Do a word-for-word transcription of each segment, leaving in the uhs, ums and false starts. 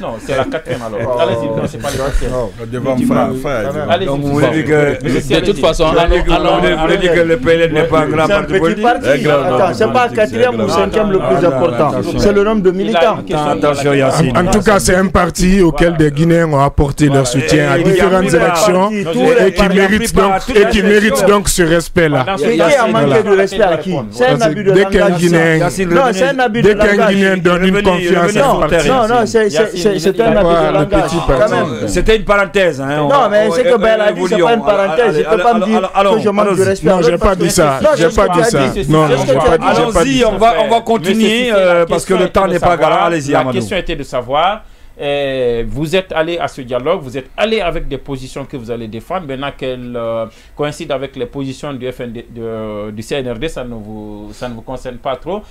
Non, c'est la quatrième alors. Allez-y, non, c'est pas la quatrième. Devant Frère. Allez-y. Donc vous voulez dire que, de toute façon, vous voulez dire que le P L N n'est pas un grand parti politique? Attends, c'est pas quatrième ou cinquième le plus important. C'est le nombre de militants. Attention, Yacine. En tout cas, c'est un parti auquel des Guinéens ont apporté leur soutien à différentes élections et qui mérite donc, et qui mérite donc ce respect-là. Et qui a manqué de respect à qui? C'est un abus de Dès qu'un langage. Guinéen, Non, c'est un abus de dès qu'un langage. Guinéen donne une confiance à un parti. Non, non, c'est un abus de langage. Quand même. C'était une parenthèse. Non, mais c'est que Ben a dit, c'est pas une parenthèse. Il ne peut pas me dire que je manque de respect. Non, j'ai pas dit ça. J'ai pas dit ça. Non, non, j'ai pas dit ça. Allons-y, on va, on va continuer euh, parce que le temps n'est pas garant. Allez-y, La Amadou. question était de savoir, euh, vous êtes allé à ce dialogue, vous êtes allé avec des positions que vous allez défendre. Maintenant qu'elles euh, coïncident avec les positions du, F N D, de, du C N R D, ça ne vous, ça ne vous concerne pas trop.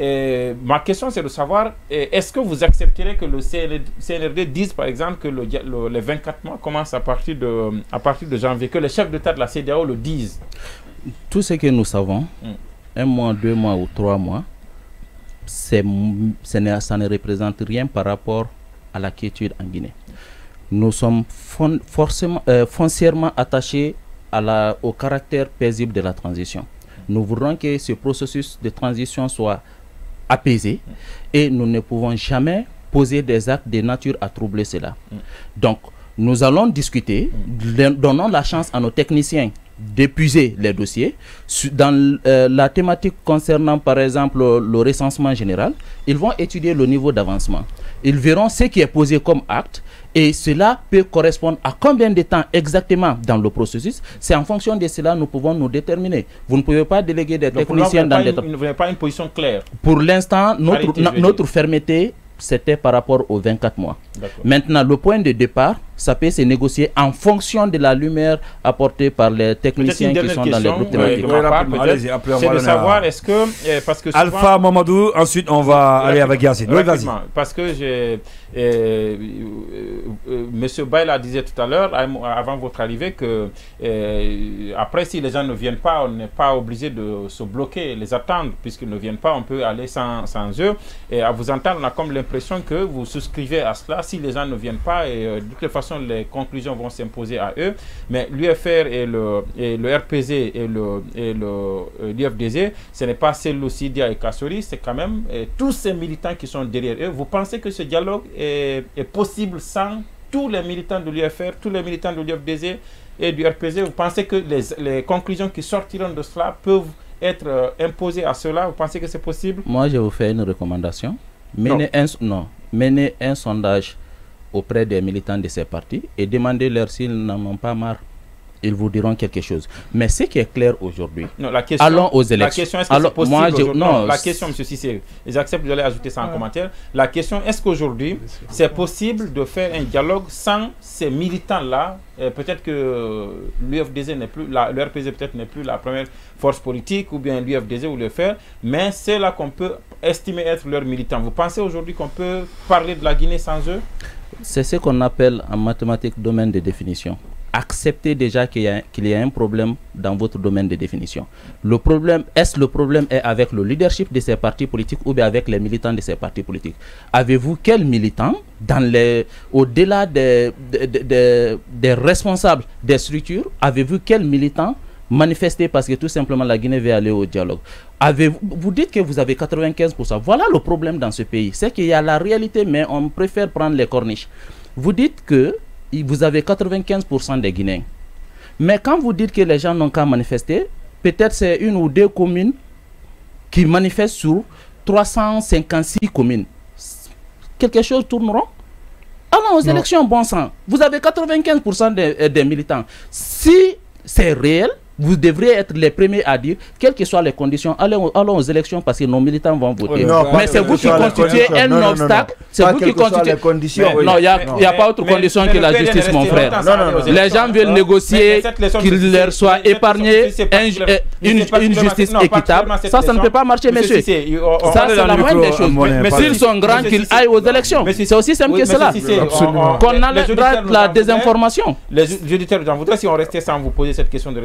Et ma question, c'est de savoir, est-ce que vous accepterez que le C N R D dise, par exemple, que le, le, les vingt-quatre mois commencent à partir, de, à partir de janvier, que les chefs d'État de la C E D E A O le disent? Tout ce que nous savons, mm. un mois, deux mois ou trois mois, c'est, ça ne représente rien par rapport à la quiétude en Guinée. Nous sommes fon, forcément, euh, foncièrement attachés à la, au caractère paisible de la transition. Nous voudrons que ce processus de transition soit apaisé et nous ne pouvons jamais poser des actes de nature à troubler cela. Donc, nous allons discuter, donnons la chance à nos techniciens d'épuiser les dossiers. Dans euh, la thématique concernant par exemple le recensement général, ils vont étudier le niveau d'avancement. Ils verront ce qui est posé comme acte et cela peut correspondre à combien de temps exactement dans le processus. C'est en fonction de cela nous pouvons nous déterminer. Vous ne pouvez pas déléguer des Donc techniciens dans des... Vous n'avez pas une position claire. Pour l'instant, notre, Arrêtez, no, notre fermeté, c'était par rapport aux vingt-quatre mois. Maintenant, le point de départ, ça peut se négocier en fonction de la lumière apportée par les techniciens qui sont dans les groupes thématiques. C'est de savoir, est-ce que... Eh, parce que souvent, Alpha Mamadou, ensuite on va aller avec Yacine. Oui, vas-y. Parce que j'ai... Eh, euh, euh, Monsieur Baïla disait tout à l'heure, avant votre arrivée, que eh, après, si les gens ne viennent pas, on n'est pas obligé de se bloquer, les attendre, puisqu'ils ne viennent pas, on peut aller sans, sans eux. Et à vous entendre, on a comme l'impression que vous souscrivez à cela. Si les gens ne viennent pas, et euh, de toute façon, les conclusions vont s'imposer à eux. Mais l'U F R et le, et le R P Z et le, et le euh, l'U F D Z, ce n'est pas Cellou Sidia et Kassori, c'est quand même eh, tous ces militants qui sont derrière eux. Vous pensez que ce dialogue est, est possible sans tous les militants de l'U F R, tous les militants de l'U F D Z et du R P Z? Vous pensez que les, les conclusions qui sortiront de cela peuvent être euh, imposées à cela? Vous pensez que c'est possible? Moi, je vous fais une recommandation. Menez un, non, menez un sondage auprès des militants de ces partis et demandez-leur s'ils n'en ont pas marre. Ils vous diront quelque chose. Mais ce qui est clair aujourd'hui, allons aux élections. La question, est-ce que c'est possible moi, je, non, non, la question, M. Cissé, j'accepte de ajouter ça en ouais. commentaire. La question, est-ce qu'aujourd'hui, c'est possible de faire un dialogue sans ces militants-là? Peut-être que l'U F D Z n'est plus, la, le R P Z peut-être n'est plus la première force politique, ou bien l'U F D Z ou le F R, mais c'est là qu'on peut estimer être leurs militants. Vous pensez aujourd'hui qu'on peut parler de la Guinée sans eux? C'est ce qu'on appelle en mathématiques domaine de définition. Acceptez déjà qu'il y a, qu'il y a un problème dans votre domaine de définition. Le problème, est-ce le problème est avec le leadership de ces partis politiques ou bien avec les militants de ces partis politiques? Avez-vous quels militants, dans les, au-delà des, des, des, des responsables des structures, avez-vous quels militants manifester parce que tout simplement la Guinée veut aller au dialogue? Avez-vous, vous dites que vous avez quatre-vingt-quinze pour cent. Voilà le problème dans ce pays. C'est qu'il y a la réalité, mais on préfère prendre les corniches. Vous dites que vous avez quatre-vingt-quinze pour cent des Guinéens. Mais quand vous dites que les gens n'ont qu'à manifester, peut-être c'est une ou deux communes qui manifestent sur trois cent cinquante-six communes. Quelque chose tourneront. Allons aux non. élections, bon sang. Vous avez quatre-vingt-quinze pour cent des, des militants. Si c'est réel, vous devrez être les premiers à dire, quelles que soient les conditions, allons, allons aux élections parce que nos militants vont voter. Non, mais c'est vous qui constituez un non, obstacle. C'est vous qui constituez les conditions. Mais, non, il n'y a, a pas autre mais, condition mais, que la justice, mon frère. Non, non, non, les gens veulent non, négocier qu'il leur soit épargné un, une, une justice équitable. Ça, ça ne peut pas marcher, monsieur. Ça, c'est la moindre des choses. Mais s'ils sont grands, qu'ils aillent aux élections. C'est aussi simple que cela. Qu'on enlève la désinformation. Les auditeurs, j'en voudrais, si on restait sans vous poser cette question de relance, quand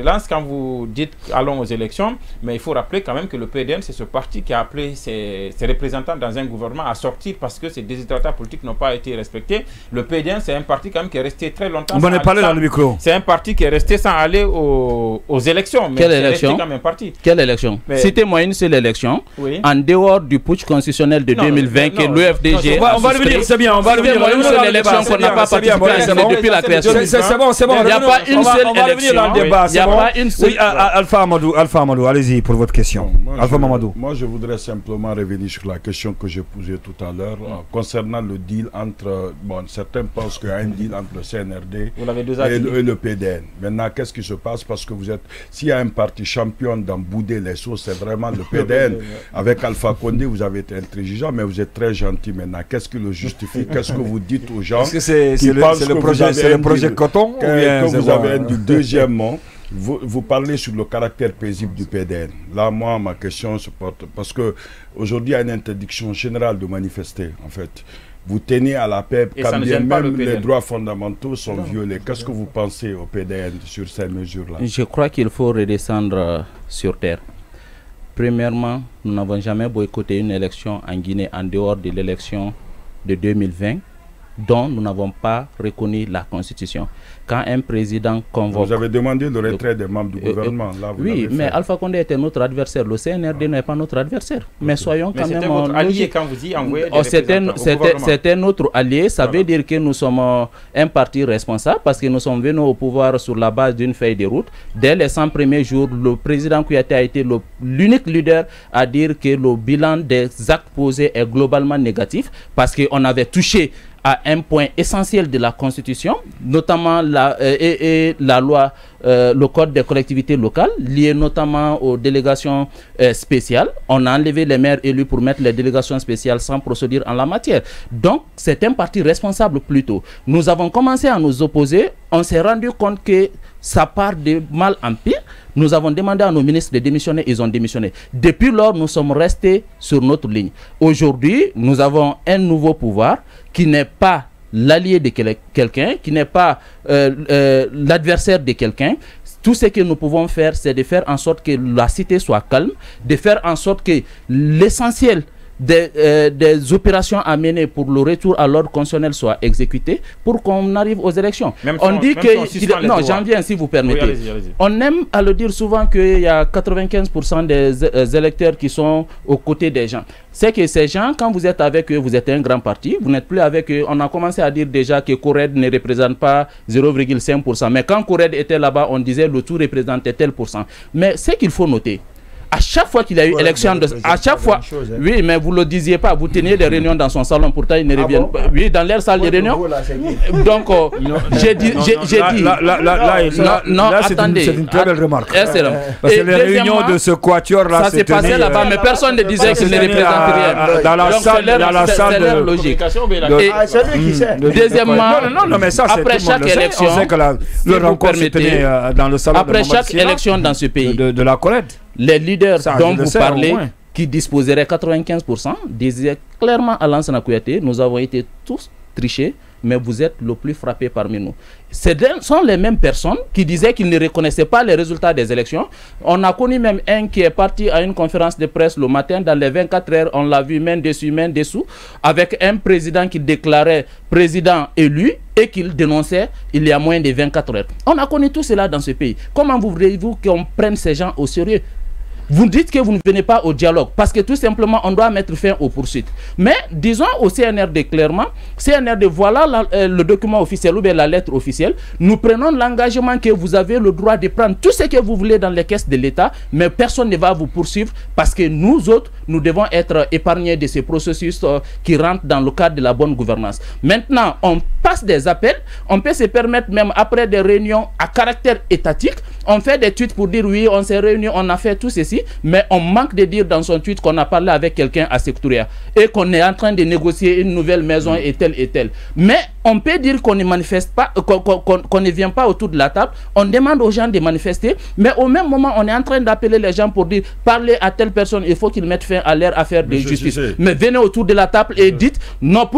vous dites allons aux élections, mais il faut rappeler quand même que le P D N, c'est ce parti qui a appelé ses, ses représentants dans un gouvernement à sortir parce que ces désiderata politiques n'ont pas été respectés. Le P D N, c'est un parti quand même qui est resté très longtemps. On va parler dans le micro. C'est un parti qui est resté sans aller aux, aux élections. Mais Quelle élection? Quand même parti. Quelle élection? Mais... Citez-moi une seule élection, oui. en dehors du putsch constitutionnel de non, deux mille vingt que l'U F D G. On va, on va revenir, c'est bien, on va revenir. Citez-moi une seule élection qu'on n'a pas participé à depuis la création. C'est bon, c'est bon. Il n'y a pas une seule élection. Il n'y a pas une seule. Oui, Alpha Amadou, Alpha Amadou, allez-y pour votre question. Alpha Amadou. Moi, je voudrais simplement revenir sur la question que j'ai posée tout à l'heure euh, concernant le deal entre. Bon, certains pensent qu'il y a un deal entre le C N R D et le, et le P D N. Maintenant, qu'est-ce qui se passe? Parce que vous êtes. S'il y a un parti champion dans bouder les sauces, c'est vraiment le P D N. Avec Alpha Condé, vous avez été intelligent, mais vous êtes très gentil maintenant. Qu'est-ce qui le justifie? Qu'est-ce que vous dites aux gens? Est-ce que c'est le, le projet, le projet coton que, ou bien que vous avez un deal? Deuxièmement, Vous, vous parlez sur le caractère paisible du P D N. Là, moi, ma question se porte... Parce qu'aujourd'hui, il y a une interdiction générale de manifester, en fait. Vous tenez à la paix, quand bien même les droits fondamentaux sont non. violés. Qu'est-ce que vous pensez au P D N sur ces mesures-là? Je crois qu'il faut redescendre sur terre. Premièrement, nous n'avons jamais boycotté une élection en Guinée en dehors de l'élection de deux mille vingt, dont nous n'avons pas reconnu la Constitution. Quand un président convoque... Vous avez demandé le retrait des membres du gouvernement. Là, vous oui, mais Alpha Condé était notre adversaire. Le C N R D ah. n'est pas notre adversaire. Mais okay. soyons mais quand même... Votre allié quand vous y envoyez oh, C'était notre allié. Ça voilà. veut dire que nous sommes un parti responsable parce que nous sommes venus au pouvoir sur la base d'une feuille de route. Dès les cent premiers jours, le président Kouyaté a été l'unique leader à dire que le bilan des actes posés est globalement négatif parce qu'on avait touché à un point essentiel de la Constitution, notamment la, euh, et, et la loi, euh, le code des collectivités locales, lié notamment aux délégations euh, spéciales. On a enlevé les maires élus pour mettre les délégations spéciales sans procédure en la matière. Donc, c'est un parti responsable plutôt. Nous avons commencé à nous opposer. On s'est rendu compte que ça part de mal en pire. Nous avons demandé à nos ministres de démissionner, ils ont démissionné. Depuis lors, nous sommes restés sur notre ligne. Aujourd'hui, nous avons un nouveau pouvoir qui n'est pas l'allié de quel quelqu'un, qui n'est pas euh, euh, l'adversaire de quelqu'un. Tout ce que nous pouvons faire, c'est de faire en sorte que la cité soit calme, de faire en sorte que l'essentiel Des, euh, des opérations à mener pour le retour à l'ordre constitutionnel soient exécutées pour qu'on arrive aux élections. Même on dit que... Si non, j'en viens si vous permettez. Oui, allez-y, allez-y. On aime à le dire souvent qu'il y a quatre-vingt-quinze pour cent des euh, électeurs qui sont aux côtés des gens. C'est que ces gens, quand vous êtes avec eux, vous êtes un grand parti, vous n'êtes plus avec eux. On a commencé à dire déjà que Corred ne représente pas zéro virgule cinq pour cent. Mais quand Corred était là-bas, on disait le tout représentait tel pour cent. Mais ce qu'il faut noter, à chaque fois qu'il y a eu ouais, élection, de, à chaque fois, chose, hein. oui, mais vous ne le disiez pas, vous teniez des réunions dans son salon, pourtant il ne ah revient bon pas. Oui, dans leur salle ouais, de réunion. Là, donc, euh, j'ai dit, j'ai dit. Là, là, là, là, non, là attendez. C'est une, une très belle remarque. Euh, euh, parce que les réunions de ce quatuor-là, ça s'est passé là-bas, mais personne ne disait qu'il ne représente rien. Dans la salle, dans la salle de logique. C'est lui qui sait. Deuxièmement, non, non, mais ça, après chaque élection, on sait que le rencontre se tenait dans le salon. Après chaque élection dans ce pays, de la Corred. Les leaders ça, dont vous sais, parlez, qui disposeraient quatre-vingt-quinze pour cent, disaient clairement à Lansana Kouyaté, nous avons été tous trichés, mais vous êtes le plus frappé parmi nous. Ce sont les mêmes personnes qui disaient qu'ils ne reconnaissaient pas les résultats des élections. On a connu même un qui est parti à une conférence de presse le matin, dans les vingt-quatre heures, on l'a vu main dessus, main dessous, avec un président qui déclarait président élu et qu'il dénonçait il y a moins de vingt-quatre heures. On a connu tout cela dans ce pays. Comment voulez-vous qu'on prenne ces gens au sérieux ? Vous dites que vous ne venez pas au dialogue parce que tout simplement on doit mettre fin aux poursuites. Mais disons au C N R D clairement, C N R D, voilà la, euh, le document officiel ou bien la lettre officielle. Nous prenons l'engagement que vous avez le droit de prendre tout ce que vous voulez dans les caisses de l'État, mais personne ne va vous poursuivre parce que nous autres, nous devons être épargnés de ces processus euh, qui rentrent dans le cadre de la bonne gouvernance. Maintenant, on passe des appels, on peut se permettre même après des réunions à caractère étatique, on fait des tweets pour dire oui, on s'est réunis, on a fait tout ceci, mais on manque de dire dans son tweet qu'on a parlé avec quelqu'un à Secouria et qu'on est en train de négocier une nouvelle maison et telle et telle. Mais on peut dire qu'on ne manifeste pas, qu'on qu'on, qu'on ne vient pas autour de la table, on demande aux gens de manifester, mais au même moment, on est en train d'appeler les gens pour dire parlez à telle personne, il faut qu'ils mettent fin à leur affaire de justice. Mais venez autour de la table et dites non, pour que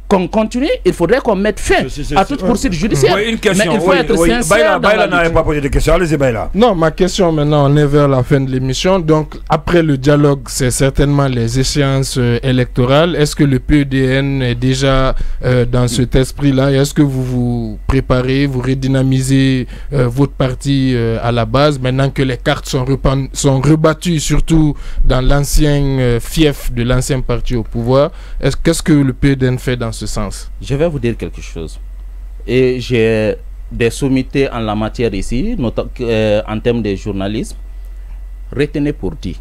qu'on continue, il faudrait qu'on mette fin à toute poursuite judiciaire. Oui, une question. Mais il faut oui, être oui. sincère. Baïla n'avait pas posé de questions. Allez-y, Baïla. Non, ma question maintenant, on est vers la fin de l'émission. Donc, après le dialogue, c'est certainement les échéances euh, électorales. Est-ce que le P E D N est déjà euh, dans cet esprit-là? Est-ce que vous vous préparez, vous redynamisez euh, votre parti euh, à la base, maintenant que les cartes sont, sont rebattues, surtout dans l'ancien euh, fief de l'ancien parti au pouvoir? Est-ce, qu'est-ce que le P E D N fait dans ce sens? Je vais vous dire quelque chose. Et j'ai des sommités en la matière ici, notamment euh, en termes de journalisme. Retenez pour dit,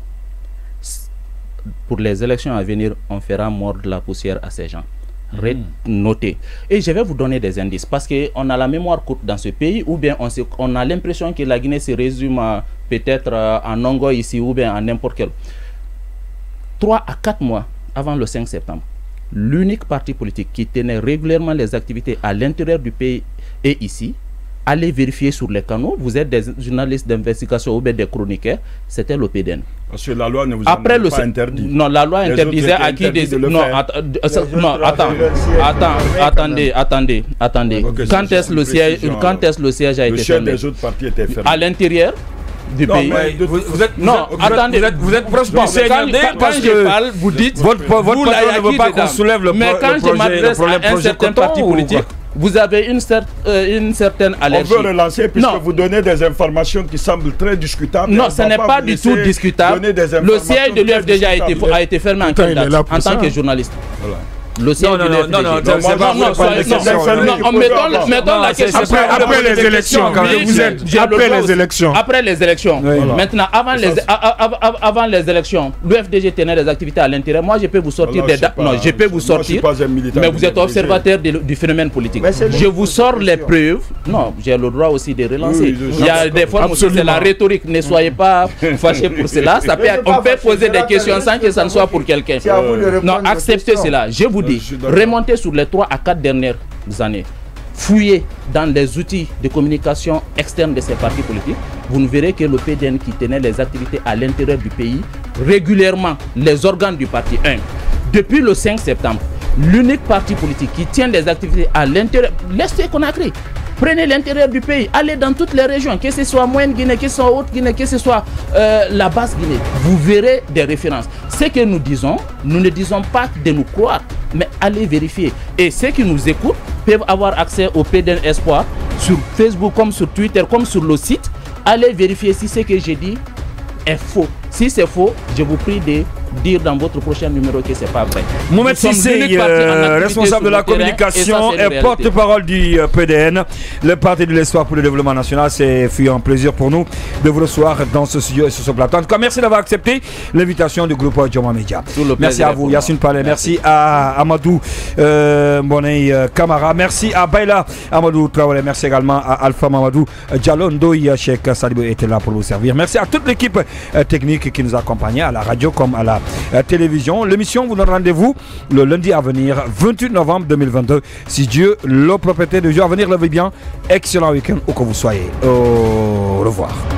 pour les élections à venir, on fera mordre la poussière à ces gens. Mmh. Notez. Et je vais vous donner des indices, parce qu'on a la mémoire courte dans ce pays, ou bien on, se, on a l'impression que la Guinée se résume peut-être en Ongo ici, ou bien en n'importe quel. Trois à quatre mois avant le cinq septembre, l'unique parti politique qui tenait régulièrement les activités à l'intérieur du pays et ici, allez vérifier sur les canaux, vous êtes des journalistes d'investigation ou bien des chroniqueurs, c'était l'O P D N. Parce que la loi ne vous Après a le pas interdit. Non, la loi les interdisait à qui des... Non, att non attends, attends, attendez, attendez, attendez. Okay, quand est-ce le siège, quand est-ce le siège a le été fermé? des autres partis était fermé. À l'intérieur du non, pays. De, vous, vous êtes, non, vous attendez, vous êtes, vous êtes proche bon, du C N R D quand, parce quand que je parle, vous dites votre, votre vous patron ne veut pas qu'on soulève le, pro, mais quand le projet, je m'adresse à un certain parti politique, vous avez une, cer euh, une certaine allergie. On veut relancer puisque non. vous donnez des informations qui semblent très discutables. Non, ce n'est pas, pas du tout discutable. Le siège de l'U F D G a été, a été fermé en, en tant que journaliste. Voilà. Le siège non, non, non, non, c'est pas non, non, mettons, mettons la question. Après, après les élections, quand vous êtes après les élections. Après les élections. Maintenant, avant les avant les élections, l'U F D G tenait des activités à l'intérieur. Moi, je peux vous sortir des dates. Non, je peux vous sortir. Mais vous êtes observateur du phénomène politique. Je vous sors les preuves. Non, j'ai le droit aussi de relancer. Il y a des fois où c'est la rhétorique. Ne soyez pas fâchés pour cela. On peut poser des questions sans que ça ne soit pour quelqu'un. Non, acceptez cela. Je vous remontez sur les trois à quatre dernières années, fouillez dans les outils de communication externe de ces partis politiques, vous ne verrez que le P D N qui tenait les activités à l'intérieur du pays, régulièrement les organes du parti un. Depuis le cinq septembre, l'unique parti politique qui tient les activités à l'intérieur, l'Est Conakry, prenez l'intérieur du pays, allez dans toutes les régions, que ce soit Moyenne Guinée, que ce soit Haute Guinée, que ce soit euh, la Basse Guinée, vous verrez des références. Ce que nous disons, nous ne disons pas de nous croire, mais allez vérifier. Et ceux qui nous écoutent peuvent avoir accès au P D N Espoir sur Facebook, comme sur Twitter, comme sur le site. Allez vérifier si ce que j'ai dit est faux. Si c'est faux, je vous prie de dire dans votre prochain numéro que c'est pas vrai. Mohamed Sissé, euh, responsable de la communication et porte-parole du euh, P D N, le Parti de l'Espoir pour le développement national. C'est un plaisir pour nous de vous recevoir dans ce studio et sur ce plateau. En tout cas, merci d'avoir accepté l'invitation du groupe Joma Media. Merci à vous, Yassine Palais. Merci. merci à Amadou euh, Boney euh, Kamara. Merci à Baïla Amadou Traoré. Merci également à Alpha Mamadou Diallo Ndoye. Cheikh Salibou était là pour vous servir. Merci à toute l'équipe euh, technique qui nous accompagnait à la radio comme à la euh, télévision. L'émission vous donne rendez-vous le lundi à venir, vingt-huit novembre deux mille vingt-deux. Si Dieu le propriétaire de Dieu à venir, levez bien. Excellent week-end où que vous soyez. Au revoir.